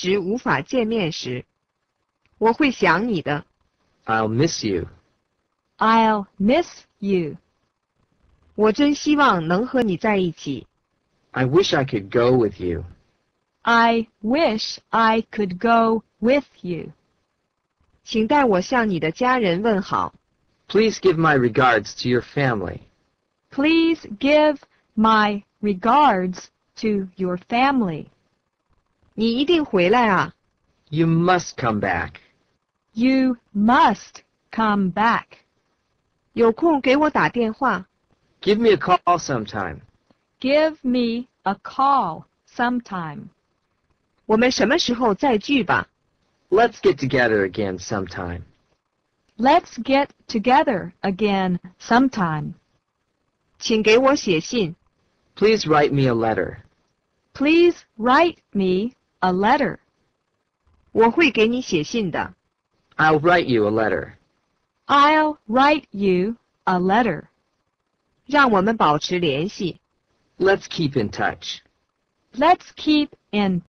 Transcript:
时无法见面时，我会想你的。 I'll miss you. I'll miss you. 我真希望能和你在一起。 I wish I could go with you. I wish I could go with you. 请代我向你的家人问好。 Please give my regards to your family. Please give my regards to your family. 你一定回来啊。 You must come back. You must come back. 有空给我打电话。 Give me a call sometime. Give me a call sometime. 我们什么时候再聚吧？ Let's get together again sometime. Let's get together again sometime. 请给我写信。 Please write me a letter. Please write me a letter. 我会给你写信的。 I'll write you a letter. I'll write you a letter. 让我们保持联系。 Let's keep in touch. Let's keep in